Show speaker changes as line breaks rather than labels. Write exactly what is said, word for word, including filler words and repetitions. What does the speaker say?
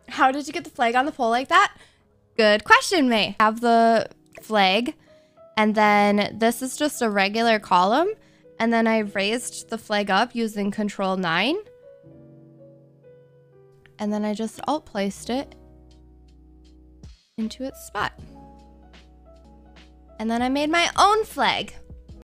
How did you get the flag on the pole like that? Good question, May. I have the flag, and then this is just a regular column, and then I raised the flag up using control nine, and then I just alt placed it into its spot. And then I made my own flag.